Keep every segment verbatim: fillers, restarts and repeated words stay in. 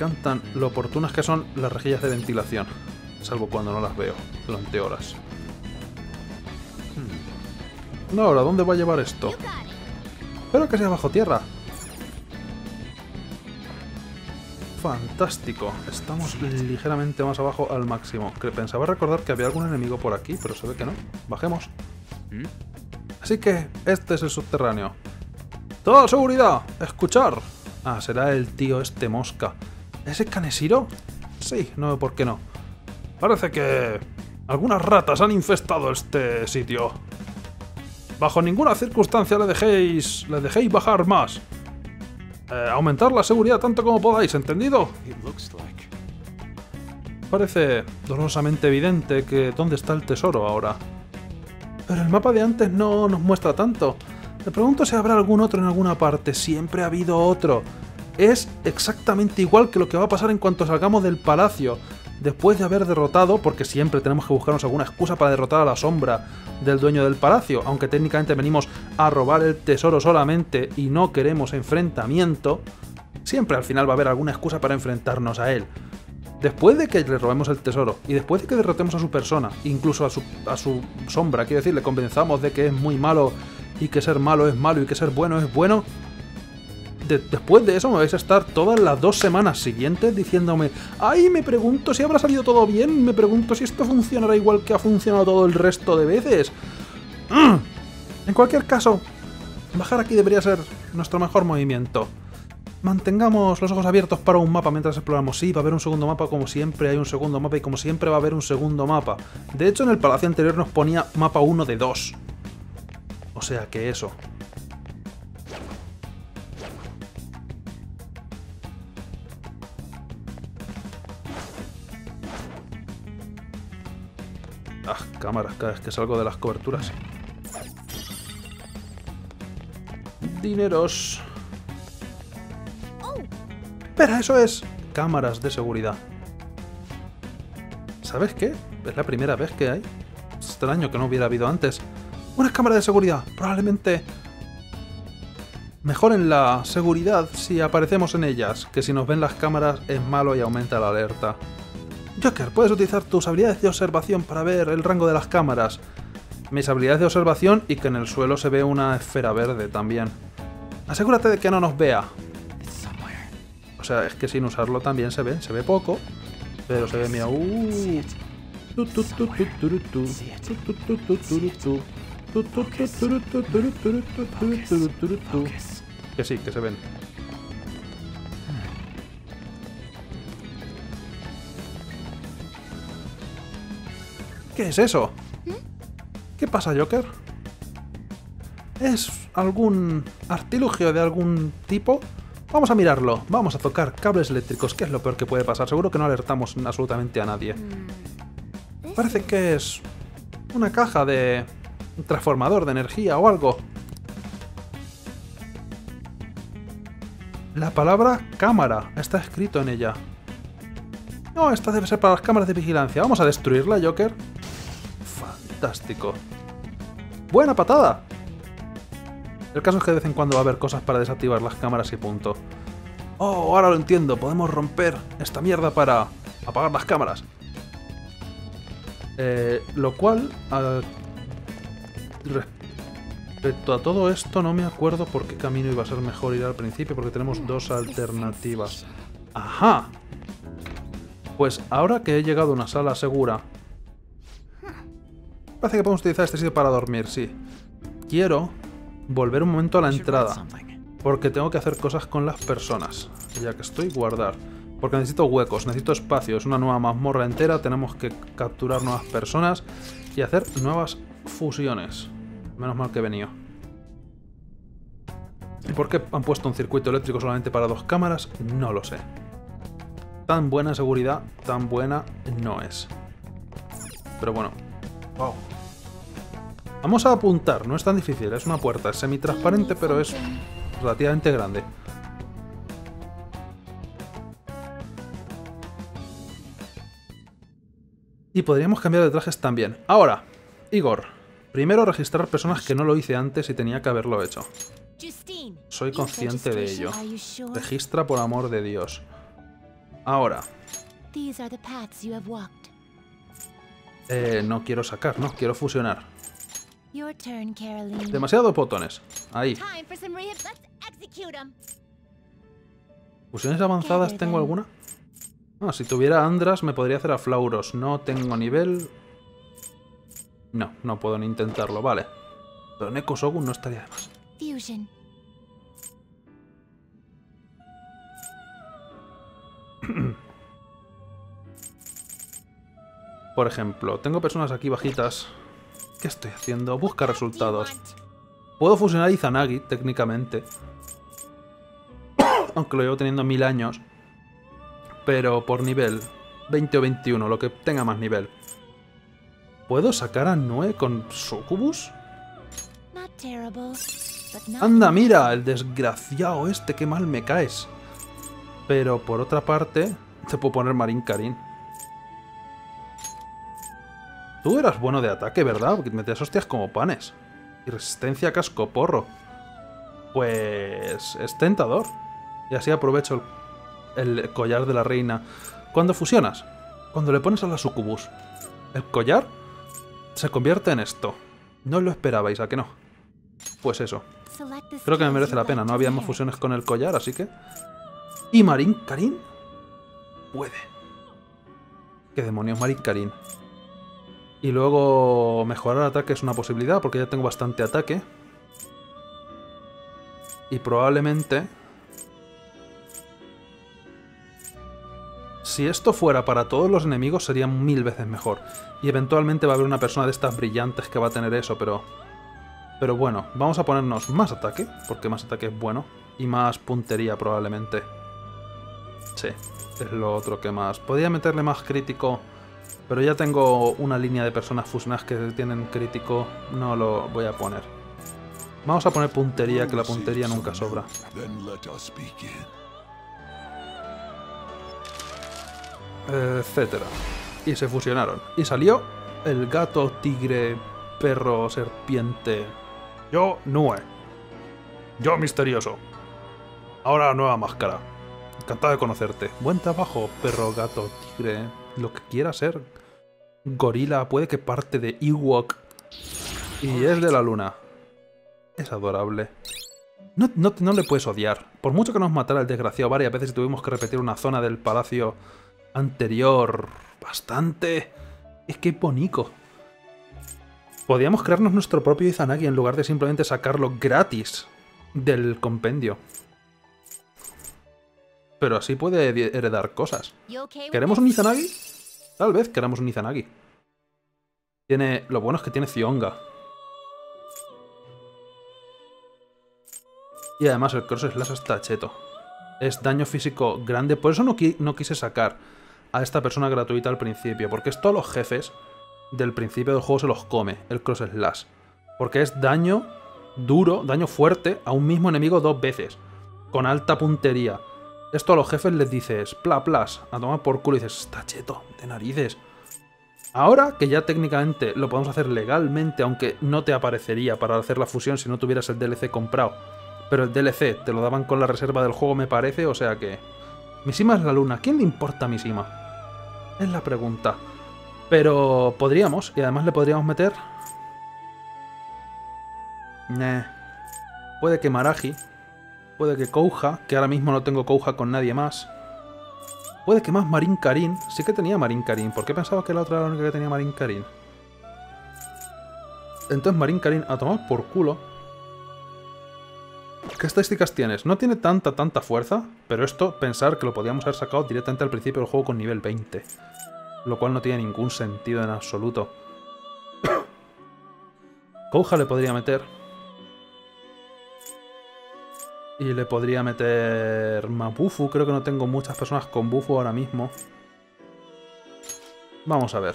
encantan lo oportunas que son las rejillas de ventilación. Salvo cuando no las veo durante horas. Hmm. No, ahora, ¿dónde va a llevar esto? Espero que sea bajo tierra. Fantástico. Estamos ligeramente más abajo al máximo. Que pensaba recordar que había algún enemigo por aquí, pero se ve que no. Bajemos. Así que este es el subterráneo. ¡Toda seguridad! ¡Escuchar! Ah, será el tío este mosca. ¿Ese Kaneshiro? Sí, no, ¿por qué no? Parece que algunas ratas han infestado este sitio. Bajo ninguna circunstancia le dejéis, le dejéis bajar más. Eh, aumentar la seguridad tanto como podáis, ¿entendido? Parece dolorosamente evidente que dónde está el tesoro ahora. Pero el mapa de antes no nos muestra tanto. Me pregunto si habrá algún otro en alguna parte. Siempre ha habido otro. Es exactamente igual que lo que va a pasar en cuanto salgamos del palacio. Después de haber derrotado, porque siempre tenemos que buscarnos alguna excusa para derrotar a la sombra del dueño del palacio, aunque técnicamente venimos a robar el tesoro solamente y no queremos enfrentamiento, siempre al final va a haber alguna excusa para enfrentarnos a él. Después de que le robemos el tesoro y después de que derrotemos a su persona, incluso a su, a su sombra, quiero decir, le convenzamos de que es muy malo y que ser malo es malo y que ser bueno es bueno, de, después de eso me vais a estar todas las dos semanas siguientes diciéndome ¡ay, me pregunto si habrá salido todo bien! Me pregunto si esto funcionará igual que ha funcionado todo el resto de veces. ¡Mm! En cualquier caso, bajar aquí debería ser nuestro mejor movimiento. Mantengamos los ojos abiertos para un mapa mientras exploramos. Sí, va a haber un segundo mapa, como siempre hay un segundo mapa y como siempre va a haber un segundo mapa. De hecho, en el palacio anterior nos ponía mapa uno de dos. O sea que eso. Ah, cámaras, cada vez que salgo de las coberturas. Dineros. Espera, eso es cámaras de seguridad. ¿Sabes qué? Es la primera vez que hay. Es extraño que no hubiera habido antes. Una cámara de seguridad. Probablemente mejoren la seguridad si aparecemos en ellas, que si nos ven las cámaras es malo y aumenta la alerta. Joker, puedes utilizar tus habilidades de observación para ver el rango de las cámaras. Mis habilidades de observación y que en el suelo se ve una esfera verde también. Asegúrate de que no nos vea. O sea, es que sin usarlo también se ve, se ve poco, pero se ve, mira, uh. Que sí, que se ven. ¿Qué es eso? ¿Qué pasa, Joker? ¿Es algún artilugio de algún tipo? Vamos a mirarlo. Vamos a tocar cables eléctricos. ¿Qué es lo peor que puede pasar? Seguro que no alertamos absolutamente a nadie. Parece que es una caja de un transformador de energía o algo. La palabra cámara está escrito en ella. No, esta debe ser para las cámaras de vigilancia. Vamos a destruirla, Joker. Fantástico. ¡Buena patada! El caso es que de vez en cuando va a haber cosas para desactivar las cámaras y punto. Oh, ahora lo entiendo. Podemos romper esta mierda para apagar las cámaras. Eh, lo cual... Uh, respecto a todo esto, no me acuerdo por qué camino iba a ser mejor ir al principio, porque tenemos dos alternativas. ¡Ajá! Pues ahora que he llegado a una sala segura... Parece que podemos utilizar este sitio para dormir, sí. Quiero... volver un momento a la entrada, porque tengo que hacer cosas con las personas, ya que estoy guardar, porque necesito huecos, necesito espacio, es una nueva mazmorra entera, tenemos que capturar nuevas personas y hacer nuevas fusiones. Menos mal que he venido. ¿Y por qué han puesto un circuito eléctrico solamente para dos cámaras? No lo sé. Tan buena seguridad, tan buena no es. Pero bueno. Wow. Vamos a apuntar, no es tan difícil, es una puerta, es semitransparente, pero es relativamente grande. Y podríamos cambiar de trajes también. Ahora, Igor, primero registrar personas que no lo hice antes y tenía que haberlo hecho. Soy consciente de ello. Registra por amor de Dios. Ahora. These are the paths you have walked. Eh, no quiero sacar, no, quiero fusionar. Your turn, Caroline. Demasiados botones. Ahí. Time for some rehab. Let's execute 'em. ¿Fusiones avanzadas tengo alguna? Ah, si tuviera Andras me podría hacer a Flauros. No tengo nivel... No, no puedo ni intentarlo, vale. Pero Neko Shogun no estaría de más. Fusion. Por ejemplo, tengo personas aquí bajitas. ¿Qué estoy haciendo? Busca resultados. Puedo fusionar Izanagi, técnicamente. Aunque lo llevo teniendo mil años. Pero por nivel. veinte o veintiuno, lo que tenga más nivel. ¿Puedo sacar a Noe con Succubus? Anda, mira, el desgraciado este, qué mal me caes. Pero por otra parte, te puedo poner Marin Karin. Tú eras bueno de ataque, ¿verdad? Porque metías hostias como panes. Y resistencia a casco porro. Pues... es tentador. Y así aprovecho el, el collar de la reina. Cuando fusionas, cuando le pones a la Succubus, el collar se convierte en esto. No lo esperabais, ¿a que no? Pues eso. Creo que me merece la pena. No habíamos fusiones con el collar, así que... ¿Y Marin Karin? Puede. ¿Qué demonios, Marin Karin? Y luego mejorar ataque es una posibilidad, porque ya tengo bastante ataque. Y probablemente... si esto fuera para todos los enemigos sería mil veces mejor. Y eventualmente va a haber una persona de estas brillantes que va a tener eso, pero... Pero bueno, vamos a ponernos más ataque, porque más ataque es bueno. Y más puntería probablemente. Sí, es lo otro que más. Podría meterle más crítico... pero ya tengo una línea de personas fusionadas que tienen crítico, no lo voy a poner. Vamos a poner puntería, que la puntería nunca sobra. Etcétera. Y se fusionaron. Y salió el gato, tigre, perro, serpiente. Yo, Noe. Yo, misterioso. Ahora la nueva máscara. Encantado de conocerte. Buen trabajo, perro, gato, tigre, lo que quiera ser. Gorila, puede que parte de Ewok. Y es de la luna. Es adorable. No, no, no le puedes odiar. Por mucho que nos matara el desgraciado varias veces y tuvimos que repetir una zona del palacio anterior bastante... Es que es bonito. Podíamos crearnos nuestro propio Izanagi en lugar de simplemente sacarlo gratis del compendio. Pero así puede heredar cosas. ¿Queremos un Izanagi? Tal vez queramos un Izanagi. Tiene... Lo bueno es que tiene Zionga. Y además el Cross Slash está cheto. Es daño físico grande. Por eso no, qui no quise sacar a esta persona gratuita al principio. Porque es todos los jefes del principio del juego se los come el Cross Slash. Porque es daño duro, daño fuerte a un mismo enemigo dos veces. Con alta puntería. Esto a los jefes les dices, pla, plas, a tomar por culo y dices, está cheto, de narices. Ahora que ya técnicamente lo podemos hacer legalmente, aunque no te aparecería para hacer la fusión si no tuvieras el D L C comprado. Pero el D L C te lo daban con la reserva del juego, me parece, o sea que... Mishima es la luna, ¿quién le importa a Mishima? Es la pregunta. Pero podríamos, y además le podríamos meter... Nah. Puede que Maraji... Puede que Kouha, que ahora mismo no tengo Kouha con nadie más. Puede que más Marin Karin. Sí que tenía Marin Karin. ¿Por qué pensaba que la otra era la única que tenía Marin Karin? Entonces Marin Karin a tomar por culo. ¿Qué estadísticas tienes? No tiene tanta, tanta fuerza. Pero esto, pensar que lo podíamos haber sacado directamente al principio del juego con nivel veinte. Lo cual no tiene ningún sentido en absoluto. Kouha le podría meter... Y le podría meter Mabufu. Creo que no tengo muchas personas con Bufu ahora mismo. Vamos a ver.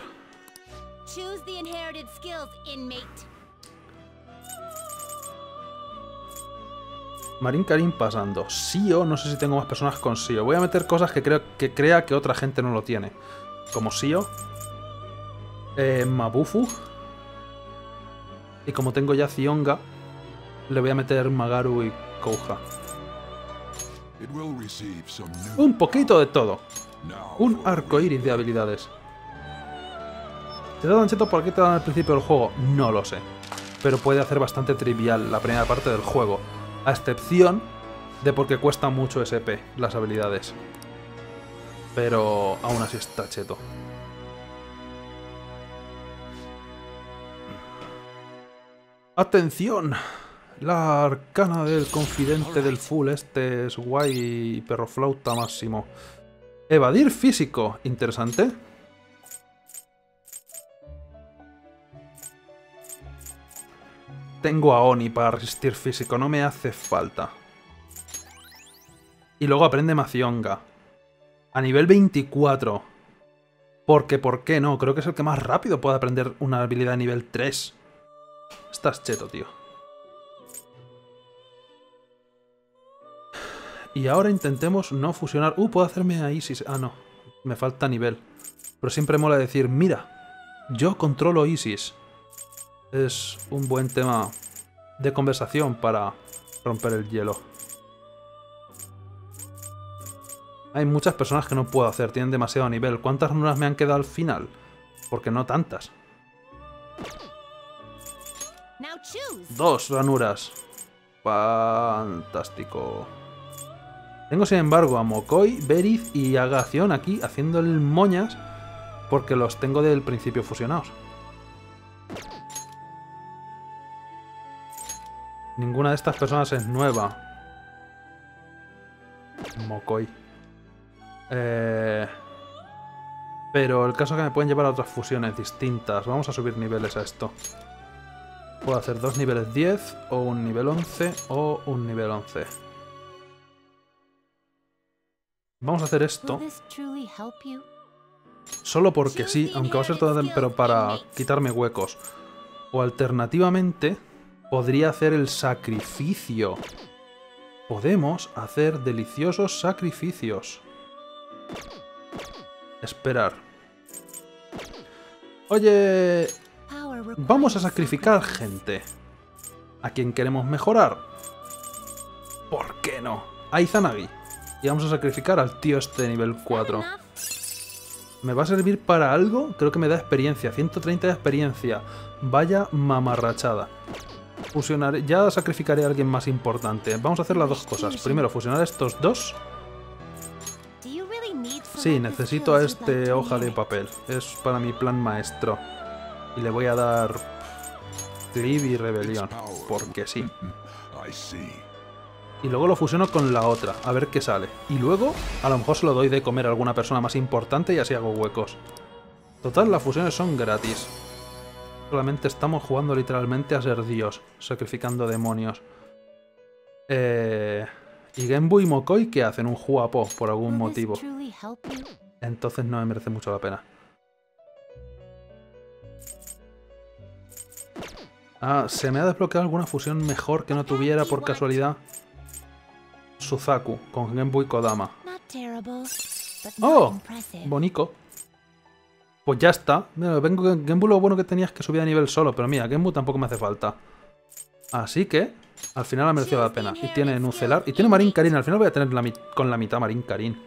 Marin Karin pasando. Sio, no sé si tengo más personas con Sio. Voy a meter cosas que creo que crea que otra gente no lo tiene. Como Sio. Eh, Mabufu. Y como tengo ya Zionga, le voy a meter Magaru y Kouha. Un poquito de todo. Un arco iris de habilidades. ¿Te dan cheto por qué te dan al principio del juego? No lo sé. Pero puede hacer bastante trivial la primera parte del juego. A excepción de porque cuesta mucho S P las habilidades. Pero aún así está cheto. ¡Atención! La arcana del confidente del full este es guay, perro flauta máximo. Evadir físico. Interesante. Tengo a Oni para resistir físico, no me hace falta. Y luego aprende Mazionga. A nivel veinticuatro. Porque, ¿por qué no? Creo que es el que más rápido puede aprender una habilidad a nivel tres. Estás cheto, tío. Y ahora intentemos no fusionar... Uh, puedo hacerme a Isis. Ah, no. Me falta nivel. Pero siempre mola decir, mira, yo controlo Isis. Es un buen tema de conversación para romper el hielo. Hay muchas personas que no puedo hacer, tienen demasiado nivel. ¿Cuántas runas me han quedado al final? Porque no tantas. Dos ranuras. Fantástico. Tengo sin embargo a Mokoi, Veriz y Agación aquí haciendo el moñas porque los tengo del principio fusionados. Ninguna de estas personas es nueva. Mokoi. Eh... Pero el caso es que me pueden llevar a otras fusiones distintas. Vamos a subir niveles a esto. Puedo hacer dos niveles diez, o un nivel once, o un nivel once. Vamos a hacer esto. Solo porque sí, aunque va a ser todo, pero para quitarme huecos. O alternativamente, podría hacer el sacrificio. Podemos hacer deliciosos sacrificios. Esperar. Oye... Vamos a sacrificar gente. ¿A quién queremos mejorar? ¿Por qué no? A Izanagi. Y vamos a sacrificar al tío este de nivel cuatro. ¿Me va a servir para algo? Creo que me da experiencia. ciento treinta de experiencia. Vaya mamarrachada. Fusionaré... Ya sacrificaré a alguien más importante. Vamos a hacer las dos cosas. Primero, fusionar estos dos. Sí, necesito a este hoja de papel. Es para mi plan maestro. Y le voy a dar... Cleave y rebelión. Porque sí. Y luego lo fusiono con la otra. A ver qué sale. Y luego, a lo mejor se lo doy de comer a alguna persona más importante y así hago huecos. Total, las fusiones son gratis. Solamente estamos jugando literalmente a ser Dios. Sacrificando demonios. Eh... Y Genbu y Mokoi, ¿qué hacen? Un Huapo, por algún motivo. Entonces no me merece mucho la pena. Ah, ¿se me ha desbloqueado alguna fusión mejor que no tuviera por casualidad? Suzaku, con Genbu y Kodama. ¡Oh! Bonito. Pues ya está. Mira, vengo, Genbu lo bueno que tenía es que subía de nivel solo, pero mira, Genbu tampoco me hace falta. Así que, al final ha merecido la pena. Y tiene Nucelar, y tiene Marin Karin. Al final voy a tener la con la mitad Marin Karin.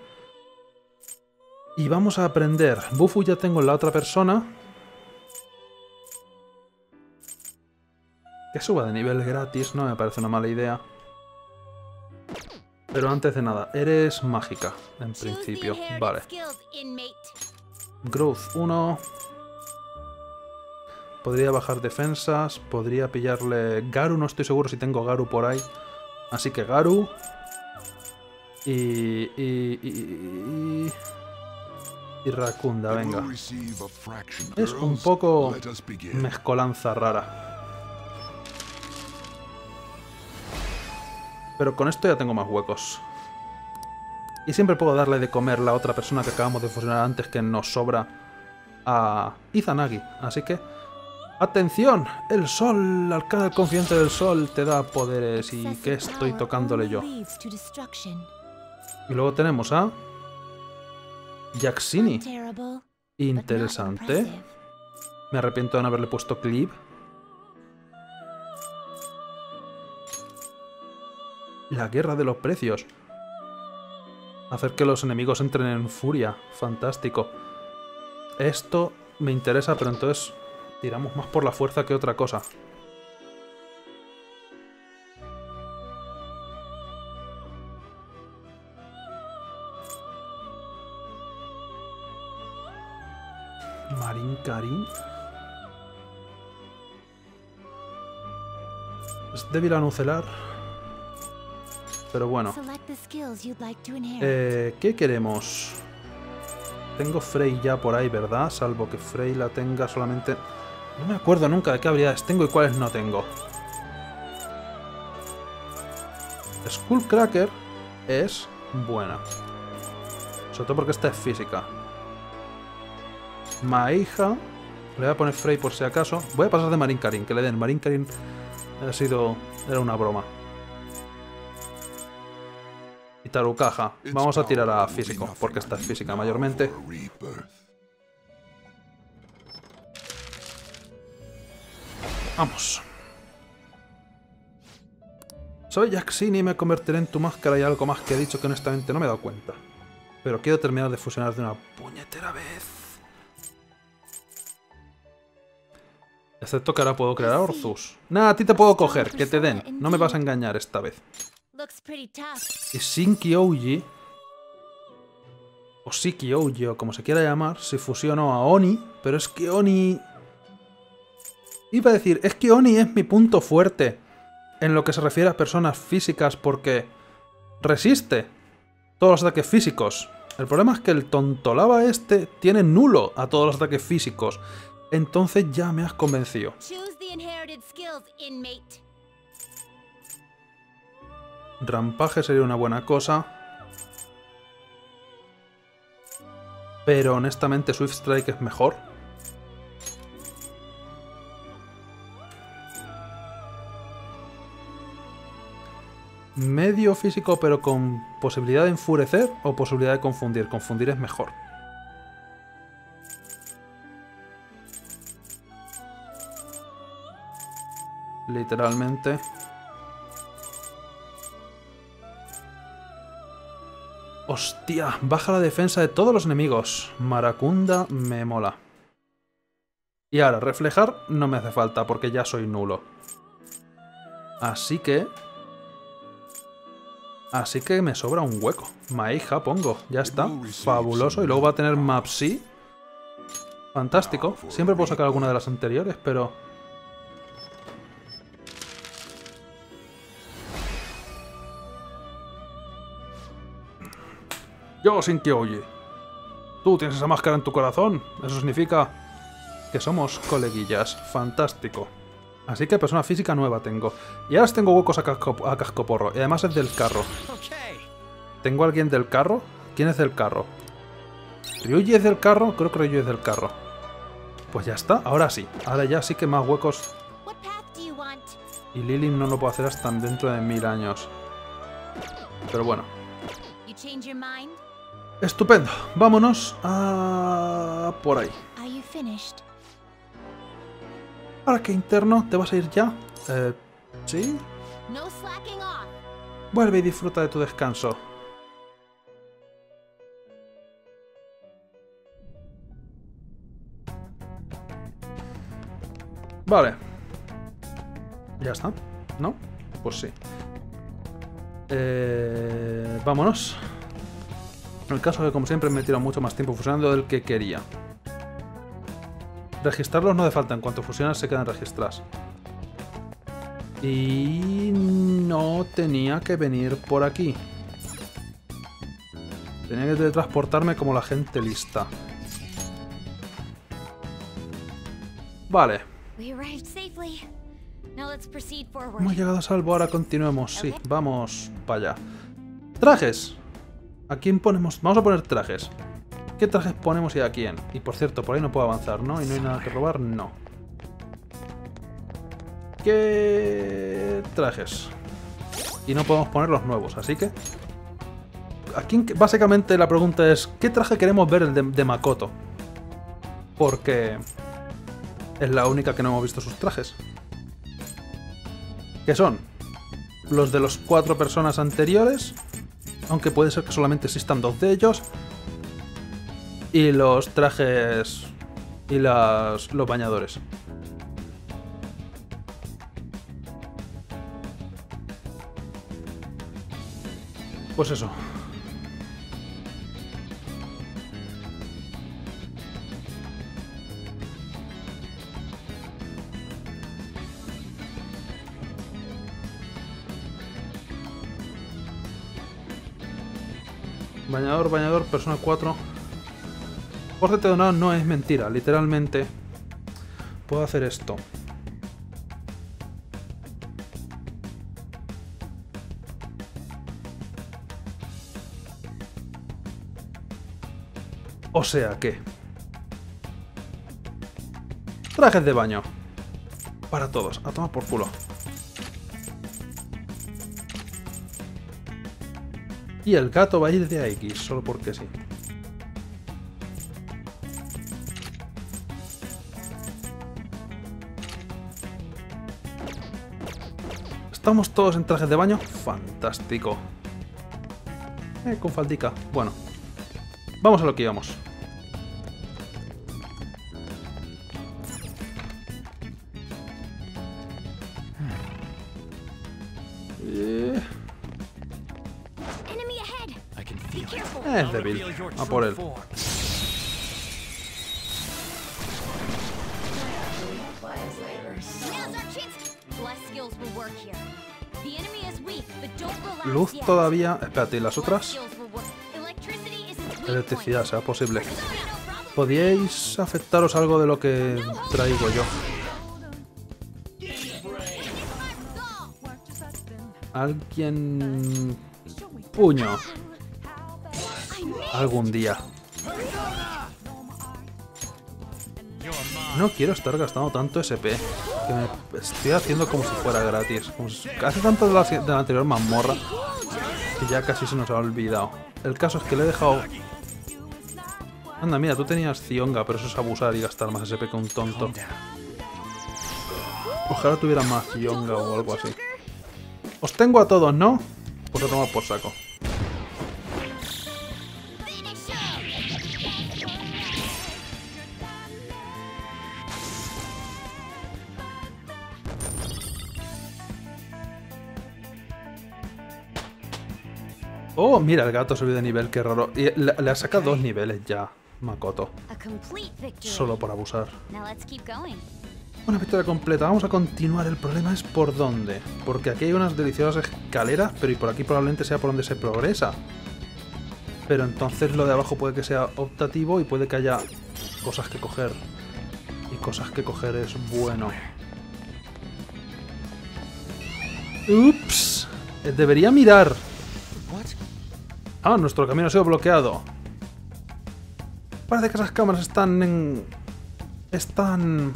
Y vamos a aprender. Bufu ya tengo en la otra persona. Que suba de nivel gratis, no me parece una mala idea. Pero antes de nada, eres mágica, en principio. Vale. Growth uno. Podría bajar defensas, podría pillarle Garu, no estoy seguro si tengo Garu por ahí. Así que Garu. Y... Y... Y... Y Rakunda, venga. Es un poco mezcolanza rara. Pero con esto ya tengo más huecos. Y siempre puedo darle de comer la otra persona que acabamos de fusionar antes que nos sobra a Izanagi. Así que... ¡Atención! El sol, arcana del confidente del sol, te da poderes. ¿Y qué estoy tocándole yo? Y luego tenemos a... Yaxini. Interesante. Me arrepiento de no haberle puesto Cleave. La guerra de los precios. Hacer que los enemigos entren en furia. Fantástico. Esto me interesa, pero entonces tiramos más por la fuerza que otra cosa. Marín Karin. Es débil a nucelar. Pero bueno. Eh, ¿Qué queremos? Tengo Frey ya por ahí, ¿verdad? Salvo que Frey la tenga solamente... No me acuerdo nunca de qué habilidades tengo y cuáles no tengo. Skullcracker es buena. Sobre todo porque esta es física. Maija. Le voy a poner Frey por si acaso. Voy a pasar de Marín Karin, que le den. Marín Karin ha sido... Era una broma. Y Tarukaja. Vamos a tirar a físico, porque esta es física mayormente. Vamos. Soy Yaxini y me convertiré en tu máscara y algo más que he dicho que honestamente no me he dado cuenta. Pero quiero terminar de fusionar de una puñetera vez. Excepto que ahora puedo crear a Orthus. Nah, a ti te puedo coger, que te den. No me vas a engañar esta vez. Y Shinki Ouji, o Shiki Ouji, o como se quiera llamar, si fusiono a Oni, pero es que Oni... Iba a decir, es que Oni es mi punto fuerte en lo que se refiere a personas físicas porque resiste todos los ataques físicos. El problema es que el tontolaba este tiene nulo a todos los ataques físicos. Entonces ya me has convencido. Rampaje sería una buena cosa. Pero honestamente Swift Strike es mejor. Medio físico pero con posibilidad de enfurecer o posibilidad de confundir. Confundir es mejor. Literalmente. Hostia, baja la defensa de todos los enemigos. Maracunda me mola. Y ahora, reflejar no me hace falta porque ya soy nulo. Así que... Así que me sobra un hueco. Maija pongo, ya está. Fabuloso. Y luego va a tener Mapsi. Fantástico. Siempre puedo sacar alguna de las anteriores, pero... Yo, Shinki Ouji. Tú tienes esa máscara en tu corazón. Eso significa que somos coleguillas. Fantástico. Así que persona física nueva tengo. Y ahora tengo huecos a, casco, a cascoporro. Y además es del carro. ¿Tengo a alguien del carro? ¿Quién es del carro? ¿Ryuji es del carro? Creo que Ryuji es del carro. Pues ya está. Ahora sí. Ahora ya sí que más huecos. Y Lily no lo puedo hacer hasta dentro de mil años. Pero bueno. Estupendo. Vámonos a... por ahí. ¿Para qué interno? ¿Te vas a ir ya? Eh... ¿Sí? Vuelve y disfruta de tu descanso. Vale. Ya está. ¿No? Pues sí. Eh... Vámonos. En el caso que, como siempre, me he tirado mucho más tiempo fusionando del que quería. Registrarlos no hace falta. En cuanto fusionas, se quedan registrados. Y... no tenía que venir por aquí. Tenía que teletransportarme como la gente lista. Vale. Hemos llegado a salvo, ahora continuemos. Sí, vamos para allá. Trajes. ¿A quién ponemos? Vamos a poner trajes. ¿Qué trajes ponemos y a quién? Y por cierto, por ahí no puedo avanzar, ¿no? Y no hay nada que robar, no. ¿Qué trajes? Y no podemos poner los nuevos, así que... Aquí básicamente la pregunta es, ¿qué traje queremos ver el de, de Makoto? Porque... es la única que no hemos visto sus trajes. ¿Qué son? Los de los cuatro personas anteriores... Aunque puede ser que solamente existan dos de ellos. Y los trajes... Y las, los bañadores. Pues eso. Bañador, bañador, persona cuatro. Por de donado no es mentira, literalmente puedo hacer esto. O sea que... Trajes de baño. Para todos, a tomar por culo. Y el gato va a ir de X, solo porque sí. ¿Estamos todos en trajes de baño? Fantástico. Eh, con faldica. Bueno. Vamos a lo que íbamos. Eh... Es débil. A por él. Luz todavía... Espérate, ¿y las otras? Electricidad, sea posible. ¿Podíais afectaros algo de lo que traigo yo? Alguien... Puño. Algún día. No quiero estar gastando tanto S P. Que me estoy haciendo como si fuera gratis. Como si... Hace tanto de la, de la anterior mazmorra que ya casi se nos ha olvidado. El caso es que le he dejado... Anda, mira, tú tenías Zionga, pero eso es abusar y gastar más S P que un tonto. Ojalá tuviera más Zionga o algo así. Os tengo a todos, ¿no? Pues a tomar por saco. Oh, mira, el gato subió de nivel, qué raro. Y le, le ha sacado dos niveles ya, Makoto. Solo por abusar. Una victoria completa. Vamos a continuar. El problema es por dónde. Porque aquí hay unas deliciosas escaleras, pero y por aquí probablemente sea por donde se progresa. Pero entonces lo de abajo puede que sea optativo y puede que haya cosas que coger. Y cosas que coger es bueno. Ups. Debería mirar. Ah, nuestro camino ha sido bloqueado. Parece que esas cámaras están en... Están...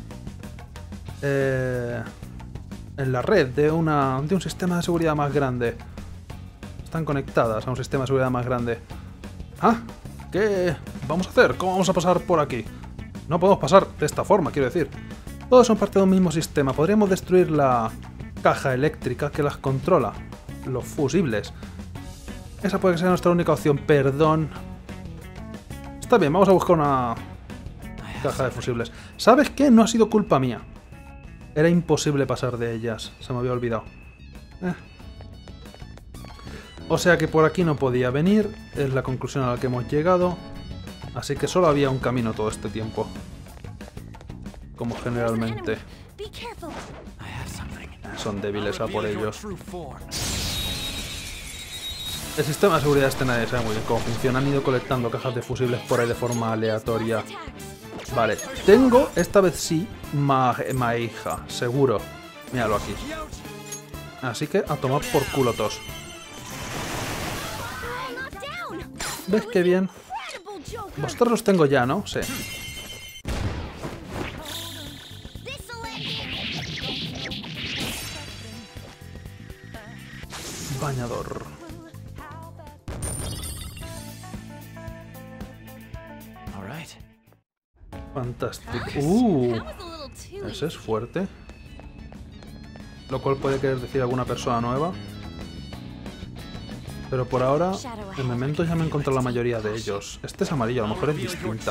Eh, en la red de, una, de un sistema de seguridad más grande. Están conectadas a un sistema de seguridad más grande. Ah, ¿qué vamos a hacer? ¿Cómo vamos a pasar por aquí? No podemos pasar de esta forma, quiero decir. Todos son parte de un mismo sistema. Podríamos destruir la caja eléctrica que las controla. Los fusibles. Esa puede ser nuestra única opción. Perdón. Está bien, vamos a buscar una caja de fusibles. ¿Sabes qué? No ha sido culpa mía. Era imposible pasar de ellas. Se me había olvidado. Eh. O sea que por aquí no podía venir. Es la conclusión a la que hemos llegado. Así que solo había un camino todo este tiempo. Como generalmente. Son débiles a por ellos. El sistema de seguridad este nadie sabe muy bien cómo funciona. Han ido colectando cajas de fusibles por ahí de forma aleatoria. Vale, tengo, esta vez sí, ma Maija, seguro. Míralo aquí. Así que a tomar por culo tos. ¿Ves qué bien? Vosotros los tengo ya, ¿no? Sí. Bañador. Fantástico. Uh, ese es fuerte. Lo cual puede querer decir alguna persona nueva. Pero por ahora, en Mementos ya me he encontrado la mayoría de ellos. Este es amarillo, a lo mejor es distinta.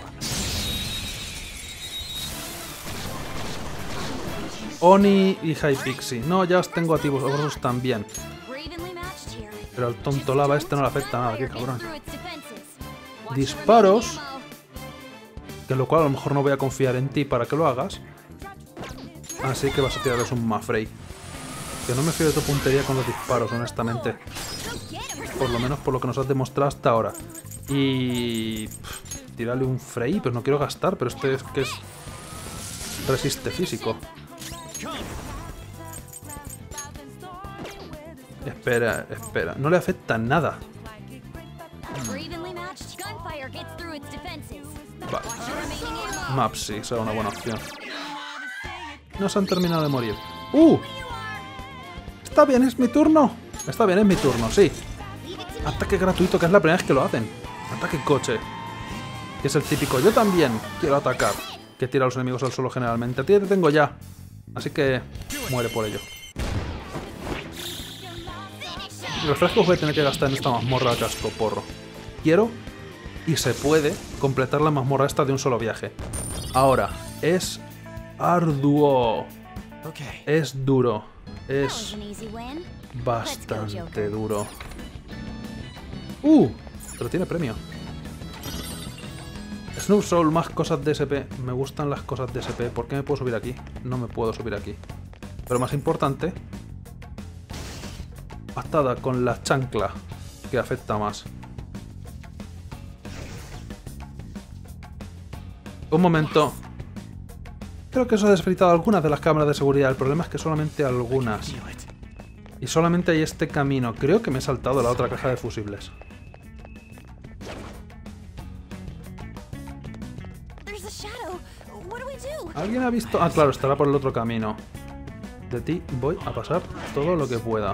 Oni y Hypixie. No, ya os tengo a ti vosotros también. Pero al tonto lava este no le afecta nada, qué cabrón. Disparos. Que lo cual a lo mejor no voy a confiar en ti para que lo hagas. Así que vas a tirarles un Mafrey. Que no me fío de tu puntería con los disparos, honestamente. Por lo menos por lo que nos has demostrado hasta ahora. Y... pff, tirarle un Frey, pero no quiero gastar, pero este es que es... resiste físico. Espera, espera. No le afecta nada. Vale. Mapsy será una buena opción. No se han terminado de morir. ¡Uh! Está bien, es mi turno. Está bien, es mi turno, sí. Ataque gratuito, que es la primera vez que lo hacen. Ataque coche. Que es el típico, yo también quiero atacar. Que tira a los enemigos al suelo generalmente. A ti te tengo ya. Así que muere por ello. Refrescos voy a tener que gastar en esta mazmorra a casco porro. Quiero y se puede completar la mazmorra esta de un solo viaje. Ahora, es arduo. Es duro. Es bastante duro. ¡Uh! Pero tiene premio. Snoop Soul, más cosas de S P. Me gustan las cosas de S P. ¿Por qué me puedo subir aquí? No me puedo subir aquí. Pero más importante... patada con la chancla, que afecta más. Un momento. Creo que eso ha desfritado algunas de las cámaras de seguridad. El problema es que solamente algunas. Y solamente hay este camino. Creo que me he saltado la otra caja de fusibles. ¿Alguien ha visto? Ah, claro, estará por el otro camino. De ti voy a pasar todo lo que pueda.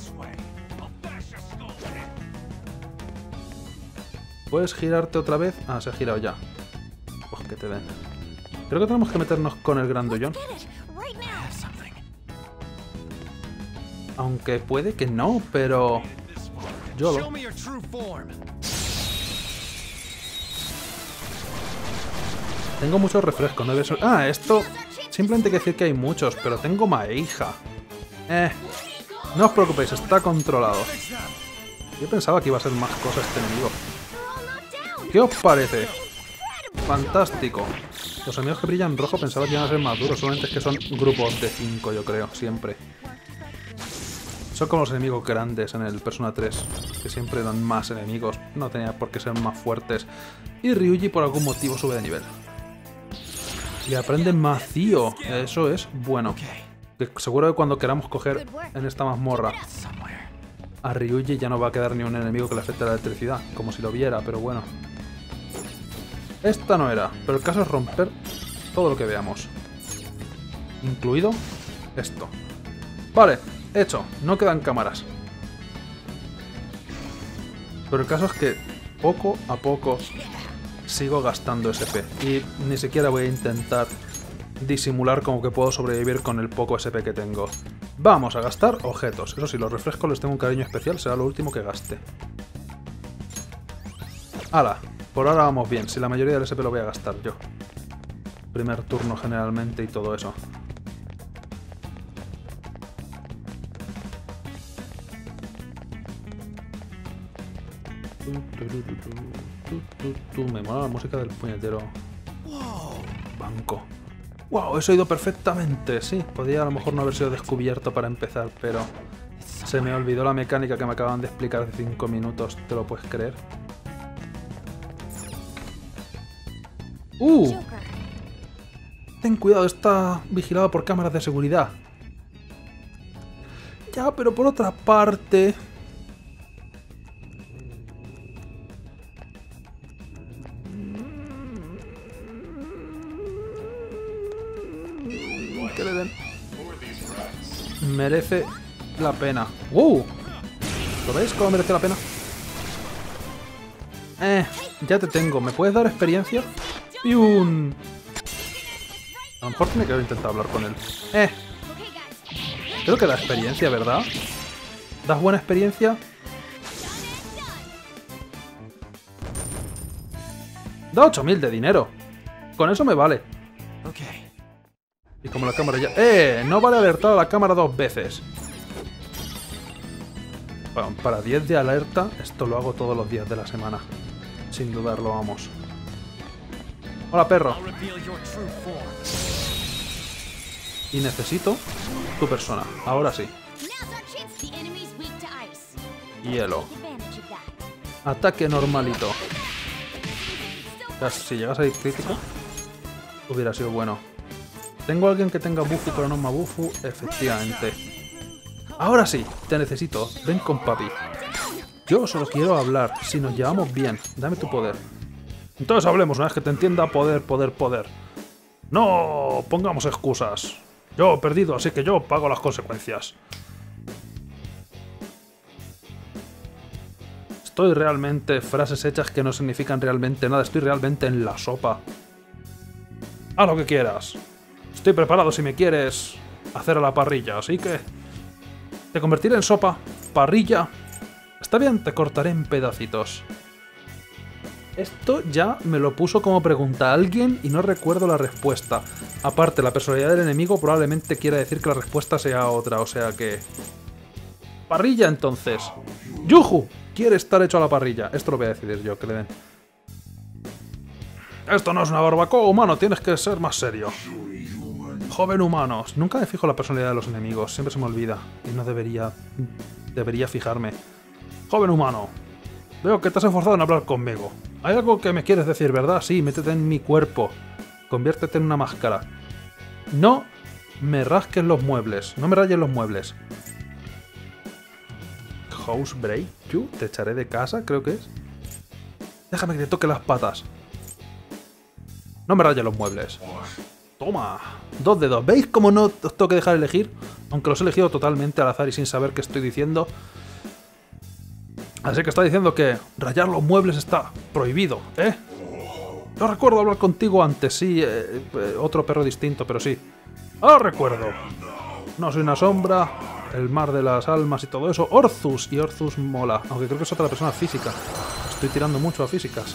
¿Puedes girarte otra vez? Ah, se ha girado ya. Pues que te den. Creo que tenemos que meternos con el grandullón. Aunque puede que no, pero... yo lo... Tengo muchos refrescos, no debe ser... Ah, esto... simplemente hay que decir que hay muchos, pero tengo Maija. Eh... No os preocupéis, está controlado. Yo pensaba que iba a ser más cosas este enemigo. ¿Qué os parece? Fantástico. Los enemigos que brillan rojo pensaba que iban a ser más duros. Solamente es que son grupos de cinco, yo creo, siempre. Son como los enemigos grandes en el Persona tres, que siempre dan más enemigos. No tenía por qué ser más fuertes. Y Ryuji por algún motivo sube de nivel. Y aprende Macío. Eso es bueno. Que seguro que cuando queramos coger en esta mazmorra a Ryuji ya no va a quedar ni un enemigo que le afecte la electricidad. Como si lo viera, pero bueno. Esta no era, pero el caso es romper todo lo que veamos. Incluido esto. Vale, hecho. No quedan cámaras. Pero el caso es que poco a poco sigo gastando S P. Y ni siquiera voy a intentar disimular como que puedo sobrevivir con el poco S P que tengo. Vamos a gastar objetos. Eso sí, los refrescos les tengo un cariño especial. Será lo último que gaste. ¡Hala! Por ahora vamos bien, si la mayoría del S P lo voy a gastar yo. Primer turno generalmente y todo eso. Me mola la música del puñetero banco. ¡Wow! Eso ha ido perfectamente. Sí, podía a lo mejor no haber sido descubierto para empezar, pero... se me olvidó la mecánica que me acaban de explicar hace cinco minutos. ¿Te lo puedes creer? ¡Uh! Ten cuidado, está vigilado por cámaras de seguridad. Ya, pero por otra parte... que le den... merece la pena. ¡Uh! ¿Lo veis cómo merece la pena? Eh, ya te tengo. ¿Me puedes dar experiencia? Y un... a lo mejor tiene que haber intentado hablar con él. Eh. Creo que da experiencia, ¿verdad? ¿Das buena experiencia? Da ocho mil de dinero. Con eso me vale. Okay. Y como la cámara ya... ¡Eh! No vale alertar a la cámara dos veces. Bueno, para diez de alerta, esto lo hago todos los días de la semana. Sin dudarlo, vamos. Hola, perro. I'll reveal your true form. Y necesito tu persona. Ahora sí. Now's our chance. The enemy's weak to ice. Hielo. Take advantage of that. Ataque normalito. Ya, si llegas a ir crítico, hubiera sido bueno. ¿Tengo a alguien que tenga Bufu pero no Mabufu? Efectivamente. Ahora sí, te necesito. Ven con papi. Yo solo quiero hablar. Si nos llevamos bien, dame tu poder. Entonces hablemos una vez que te entienda. Poder, poder, poder. No pongamos excusas. Yo he perdido, así que yo pago las consecuencias. Estoy realmente... Frases hechas que no significan realmente nada. Estoy realmente en la sopa. Haz lo que quieras. Estoy preparado si me quieres hacer a la parrilla, así que... Te convertiré en sopa. Parrilla. Está bien, te cortaré en pedacitos. Esto ya me lo puso como pregunta a alguien y no recuerdo la respuesta. Aparte, la personalidad del enemigo probablemente quiera decir que la respuesta sea otra, o sea que... Parrilla, entonces. ¡Yuju! Quiere estar hecho a la parrilla. Esto lo voy a decidir yo, que le den. Esto no es una barbacoa, humano, tienes que ser más serio. Joven humano. Nunca me fijo en la personalidad de los enemigos, siempre se me olvida. Y no debería... Debería fijarme. Joven humano. Veo que te has esforzado en hablar conmigo. Hay algo que me quieres decir, ¿verdad? Sí, métete en mi cuerpo. Conviértete en una máscara. No me rasques los muebles. No me rayes los muebles. Housebreak you. Te echaré de casa, creo que es. Déjame que te toque las patas. No me rayes los muebles. Toma. Dos de dos. ¿Veis cómo no os tengo que dejar elegir? Aunque los he elegido totalmente al azar y sin saber qué estoy diciendo. Así que está diciendo que rayar los muebles está prohibido, ¿eh? No recuerdo hablar contigo antes, sí, eh, eh, otro perro distinto, pero sí. ¡Ah, recuerdo! No soy una sombra, el mar de las almas y todo eso. Orzus, y Orzus mola, aunque creo que es otra persona física. Estoy tirando mucho a físicas.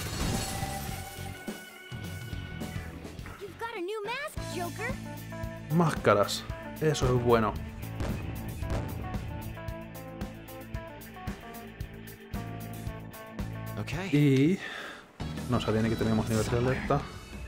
You've got a new mask, Joker. Máscaras, eso es bueno. Okay. Y... no sabía ni que teníamos nivel de alerta.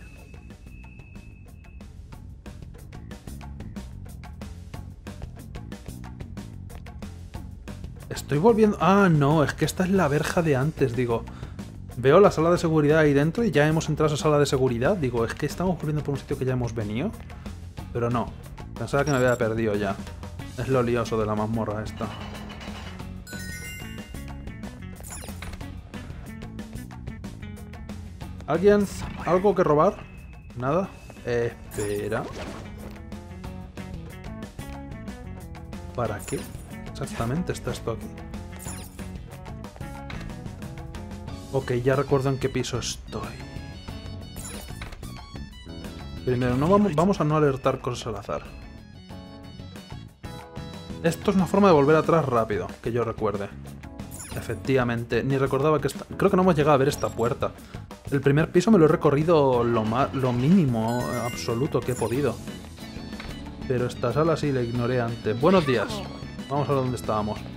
Estoy volviendo... Ah, no, es que esta es la verja de antes, digo. Veo la sala de seguridad ahí dentro y ya hemos entrado a esa sala de seguridad. Digo, es que estamos volviendo por un sitio que ya hemos venido. Pero no, pensaba que me había perdido ya. Es lo lioso de la mazmorra esta. ¿Alguien? ¿Algo que robar? ¿Nada? Eh, espera. ¿Para qué exactamente está esto aquí? Ok, ya recuerdo en qué piso estoy. Primero, no vamos, vamos a no alertar cosas al azar. Esto es una forma de volver atrás rápido, que yo recuerde. Efectivamente, ni recordaba que esta... Creo que no hemos llegado a ver esta puerta. El primer piso me lo he recorrido lo, lo mínimo absoluto que he podido. Pero esta sala sí la ignoré antes. Buenos días. Vamos a ver dónde estábamos.